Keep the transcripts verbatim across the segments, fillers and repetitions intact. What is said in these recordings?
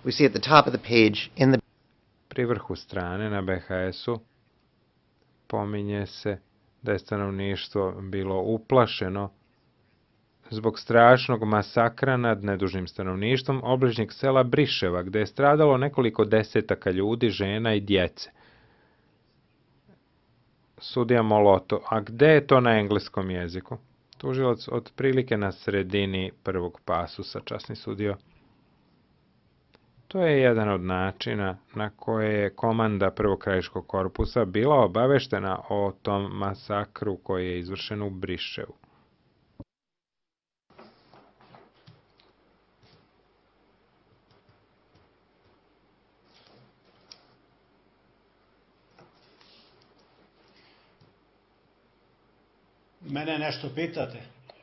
We see at the top of the page in the Pri vrhu strane na be ha esu pominje se da je stanovništvo bilo uplašeno zbog strašnog masakra nad nedužnim stanovništvom obližnjeg sela Briševa, gde je stradalo nekoliko desetaka ljudi, žena i djece. Sudija Moloto, a gde je to na engleskom jeziku? Tužilac, otprilike na sredini prvog pasusa, časni sudio. To je jedan od načina na koje je komanda prvog krajiškog korpusa bila obaveštena o tom masakru koji je izvršen u Briševu. Mene nešto pitate?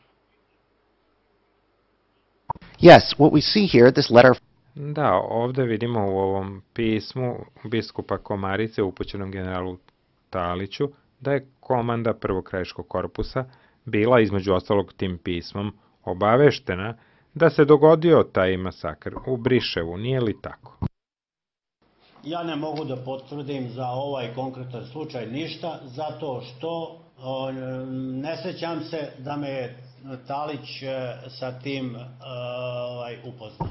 Yes, what we see here, this letter. Da, ovde vidimo u ovom pismu biskupa Komarice upućenom generalu Taliću da je komanda prvog krajiškog korpusa bila između ostalog tim pismom obaveštena da se dogodio taj masakr u Briševu, nije li tako? Ja ne mogu da potvrdim za ovaj konkretan slučaj ništa, zato što o, ne sećam se da me je Talić e, sa tim ovaj, upoznao.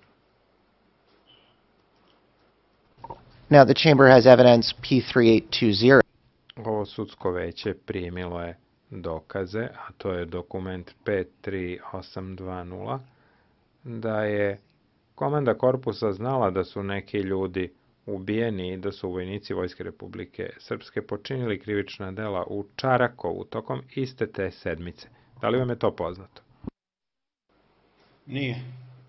Now the chamber has evidence P three eight two zero. Ovo sudsko veće primilo je dokaze, a to je dokument pet tri osam dva nula, da je komanda korpusa znala da su neki ljudi ubijeni i da su vojnici Vojske Republike Srpske počinili krivična dela u Čarakovu tokom iste te sedmice. Da li vam je to poznato? Nije.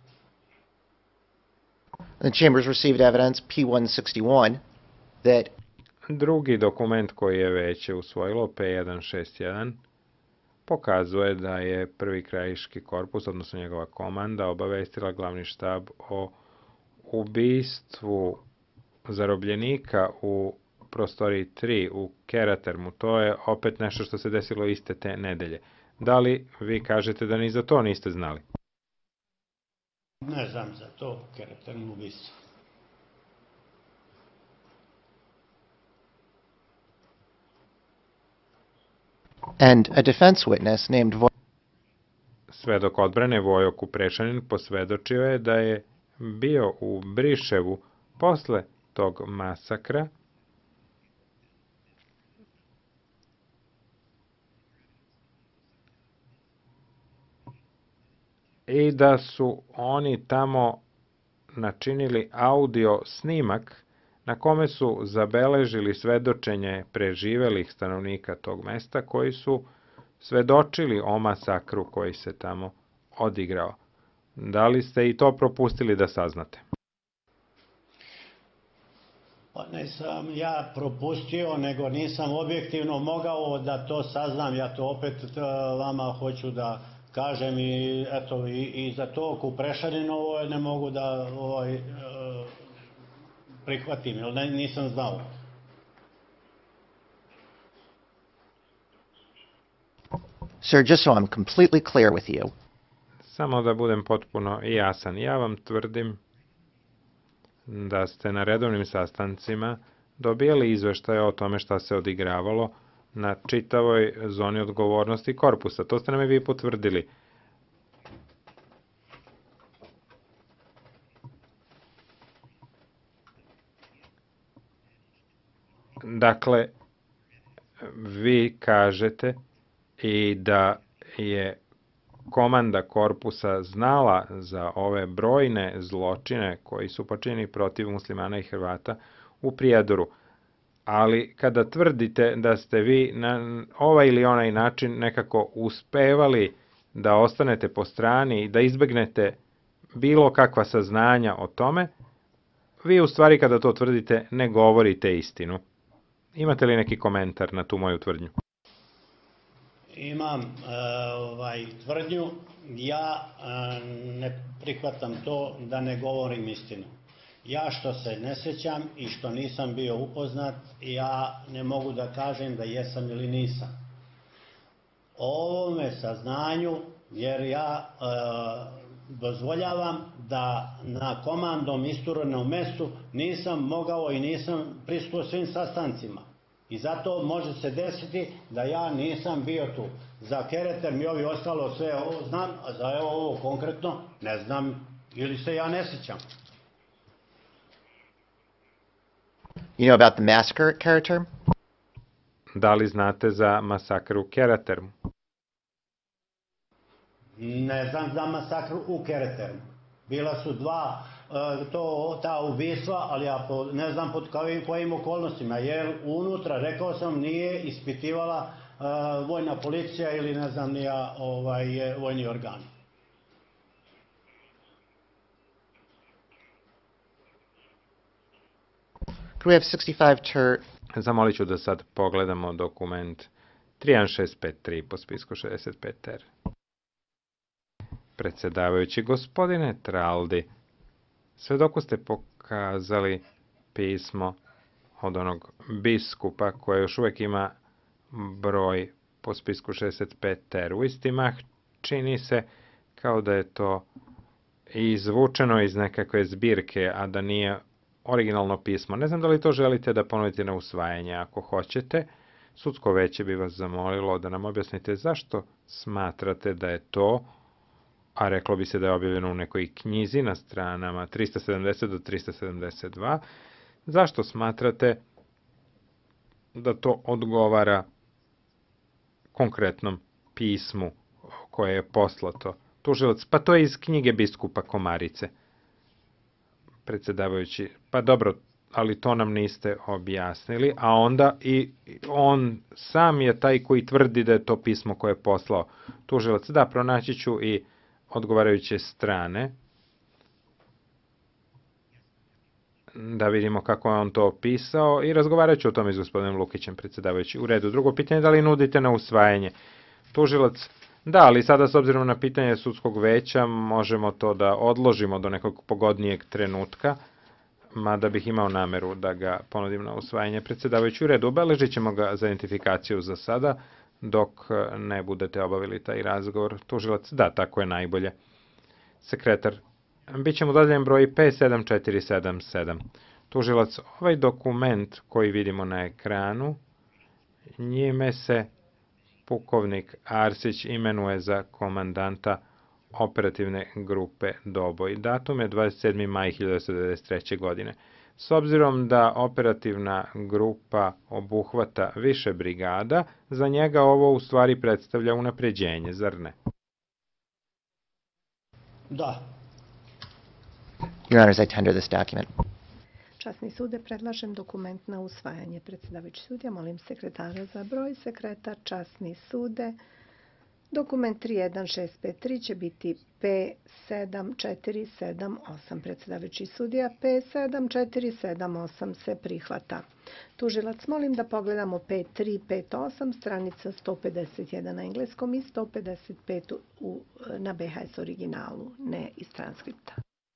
The chambers received evidence P one sixty-one that Drugi dokument koji je veće usvojilo, P jedan šest jedan, pokazuje da je prvi krajiški korpus, odnosno njegova komanda, obavestila glavni štab o ubistvu zarobljenika u prostoriji tri u Keratermu. To je opet nešto što se desilo iste te nedelje. Da li vi kažete da ni za to niste znali? Ne znam za to, Keratermu ubistvo. and a defense witness named Vo Svedok odbrane Vojo Kuprešanin posvedočio je da je bio u Briševu posle tog masakra i da su oni tamo načinili audio snimak na kome su zabeležili svedočenje preživelih stanovnika tog mesta koji su svedočili o masakru koji se tamo odigrao. Da li ste i to propustili da saznate? Pa nisam ja propustio, nego nisam objektivno mogao da to saznam. Ja to opet vama hoću da kažem i eto i, i za to Kuprešaninovo ne mogu da ovaj, prihvatim, jer ne, nisam znao. Sir, just so I'm completely clear with you. Samo da budem potpuno jasan, ja vam tvrdim da ste na redovnim sastancima dobijali izveštaje o tome šta se odigravalo na čitavoj zoni odgovornosti korpusa. To ste nam i vi potvrdili. Dakle, vi kažete i da je komanda korpusa znala za ove brojne zločine koji su počinjeni protiv muslimana i Hrvata u Prijedoru. Ali kada tvrdite da ste vi na ovaj ili onaj način nekako uspevali da ostanete po strani i da izbegnete bilo kakva saznanja o tome, vi u stvari kada to tvrdite ne govorite istinu. Imate li neki komentar na tu moju tvrdnju? Imam ovaj, tvrdnju, ja ne prihvatam to da ne govorim istinu. Ja što se ne sećam i što nisam bio upoznat, ja ne mogu da kažem da jesam ili nisam. O ovome saznanju, jer ja dozvoljavam da na komandom isturenom mestu nisam mogao i nisam prisutuo svim sastancima. I zato može se desiti da ja nisam bio tu. Za Kereter mi ovi ostalo sve ovo znam, a za evo ovo konkretno ne znam ili se ja ne sjećam. You know about the massacre at Karaterm? Da li znate za masakr u Keratermu? Ne znam za masakr u Keretermu. Bila su dva to, ta ubistva, ali ja po, ne znam pod kojim, kojim okolnostima, jer unutra, rekao sam, nije ispitivala uh, vojna policija ili ne znam nija ovaj, vojni organi. Could we have sixty-five ter... Zamolit ću da sad pogledamo dokument tri jedan šest pet tri po spisku šezdeset pet ter. Predsjedavajući, gospodine Traldi, svedoku ste pokazali pismo od onog biskupa koje još uvijek ima broj po spisku šezdeset pet ter. U istimah čini se kao da je to izvučeno iz nekakve zbirke, a da nije originalno pismo. Ne znam da li to želite da ponovite na usvajanje. Ako hoćete, sudsko veće bi vas zamolilo da nam objasnite zašto smatrate da je to, a reklo bi se da je objavljeno u nekoj knjizi na stranama trista sedamdeset do trista sedamdeset dva, zašto smatrate da to odgovara konkretnom pismu koje je poslato tužilac? Pa to je iz knjige biskupa Komarice. Predsjedavajući, pa dobro, ali to nam niste objasnili, a onda i on sam je taj koji tvrdi da je to pismo koje je poslao tužilac. Da, pronaći ću i odgovarajuće strane, da vidimo kako je on to opisao i razgovarat ću o tome s gospodinom Lukićem, predsjedavajući. U redu, drugo pitanje, da li nudite na usvajanje? Tužilac, da, ali sada s obzirom na pitanje sudskog veća možemo to da odložimo do nekog pogodnijeg trenutka, mada bih imao nameru da ga ponudim na usvajanje. Predsjedavajući, u redu, obeležit ćemo ga za identifikaciju za sada, dok ne budete obavili taj razgovor. Tužilac, da, tako je najbolje. Sekretar, bit će mu dodeljen broj P sedam četiri sedam sedam. Tužilac, ovaj dokument koji vidimo na ekranu, njime se pukovnik Arsić imenuje za komandanta operativne grupe Doboj. Datum je dvadeset sedmi maj hiljadu devetsto devedeset treće. godine. S obzirom da operativna grupa obuhvata više brigada, za njega ovo u stvari predstavlja unapređenje, zar ne? Da. Your Honors, I tender this document. Časni sude, predlažem dokument na usvajanje. Predsjedavajući sudija, molim sekretara za broj. Sekretar, časni sude. Dokument tri jedan šest pet tri će biti P sedam četiri sedam osam. Predsjedavajući sudija, P sedam četiri sedam osam se prihvata. Tužilac, molim da pogledamo P tri pet osam, stranica sto pedeset jedan na engleskom i sto pedeset pet u, na B H S originalu, ne iz transkripta.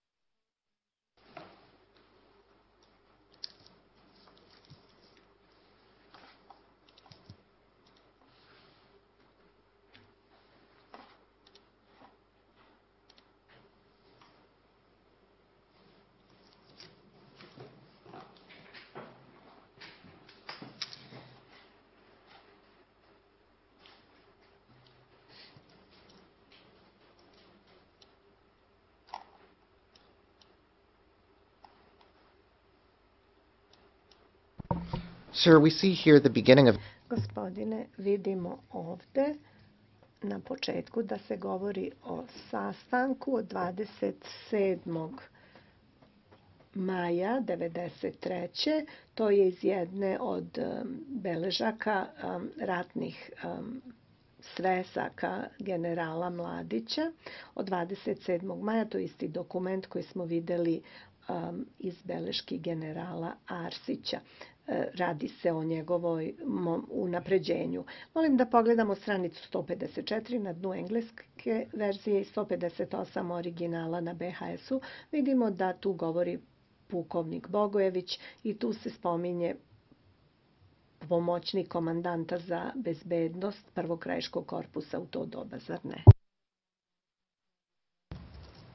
Sir, we see here the beginning of... Gospodine, vidimo ovde na početku da se govori o sastanku od dvadeset sedmog maja devedeset treće. To je iz jedne od um, beležaka um, ratnih um, svesaka generala Mladića od dvadeset sedmog maja. To je isti dokument koji smo videli um, iz beleški generala Arsića. Radi se o njegovoj unapređenju. Molim da pogledamo stranicu sto pedeset četiri na dnu engleske verzije i sto pedeset osam originala na B H S-u. Vidimo da tu govori pukovnik Bogojević i tu se spominje pomoćnik komandanta za bezbednost prvog krajiškog korpusa u to doba, zar ne?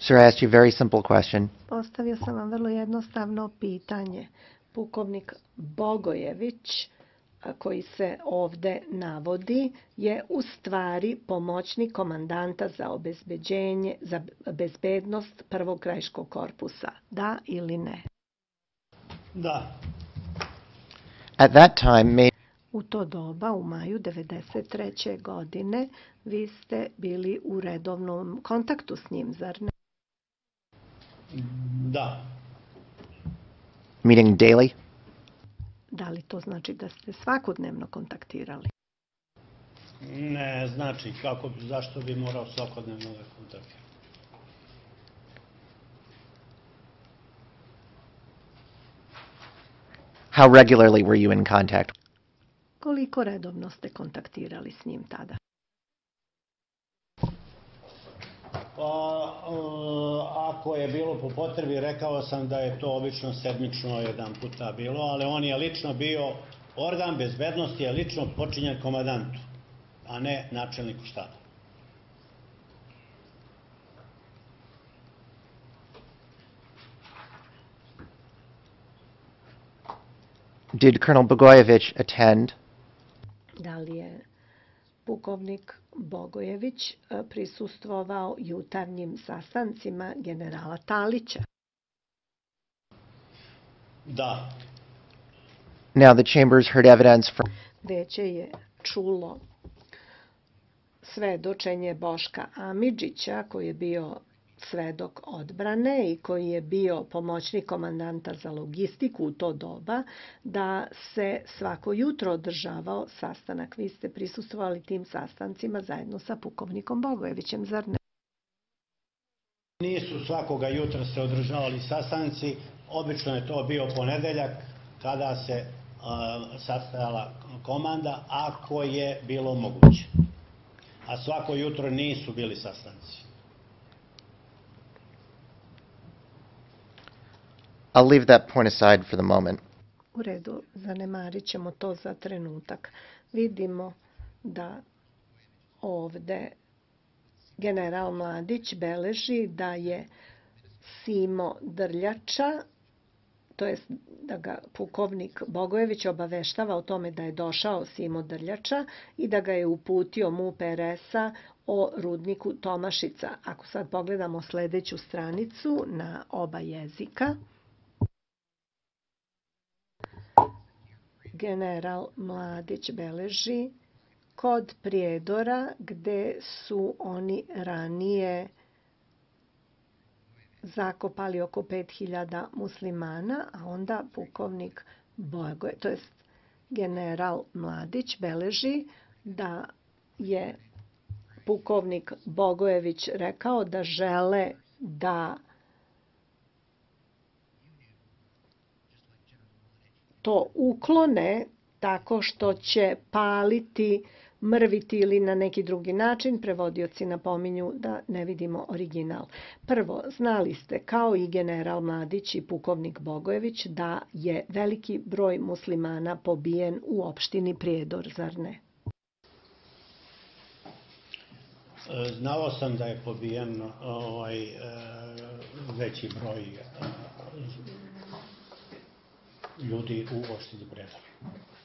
Sir, I asked you a very simple question. Postavio sam vam vrlo jednostavno pitanje. Pukovnik Bogojević, a, koji se ovde navodi, je u stvari pomoćnik komandanta za obezbeđenje, za bezbednost prvog krajiškog korpusa. Da ili ne? Da. At that time, Major U to doba, u maju devedeset treće. godine, vi ste bili u redovnom kontaktu s njim, zar ne? Da. meeting daily? Da li to znači da ste svakodnevno kontaktirali? Ne znači kako, zašto bi morao svakodnevno da kontaktiram. How regularly were you in contact? Koliko redovno ste kontaktirali s njim tada? Pa, e, ako je bilo po potrebi, rekao sam da je to obično sedmično jedan puta bilo, ali on je lično bio, organ bezbednosti je lično počinjen komandantu, a ne načelniku štaba. Did Colonel Bogojević attend? Da li je pukovnik Bogojević e, prisustvovao jutarnjim sastancima generala Talića? Da. Now, the chambers heard evidence from Veće je čulo svedočenje Boška Amidžića, koji je bio svedok odbrane i koji je bio pomoćnik komandanta za logistiku u to doba, da se svako jutro održavao sastanak. Vi ste prisustvovali tim sastancima zajedno sa pukovnikom Bogojevićem, zar ne? Nisu svakoga jutra se održavali sastanci, obično je to bio ponedeljak kada se uh, sastajala komanda, ako je bilo moguće. A svako jutro nisu bili sastanci. I'll leave that point aside for the moment. U redu, zanemarit ćemo to za trenutak. Vidimo da ovde general Mladić beleži da je Simo Drljača, to jest da ga pukovnik Bogojević obaveštava o tome da je došao Simo Drljača i da ga je uputio MUP er es-a o rudniku Tomašica. Ako sad pogledamo sledeću stranicu na oba jezika, general Mladić beleži kod Prijedora gde su oni ranije zakopali oko pet hiljada muslimana, a onda pukovnik Bogojević, to jest general Mladić beleži da je pukovnik Bogojević rekao da žele da to uklone tako što će paliti, mrviti ili na neki drugi način. Prevodioci napominju da ne vidimo original. Prvo, znali ste, kao i general Mladić i pukovnik Bogojević, da je veliki broj muslimana pobijen u opštini Prijedor, zar ne? Znao sam da je pobijen ovaj, veći broj ljudi u opštini Prijedor.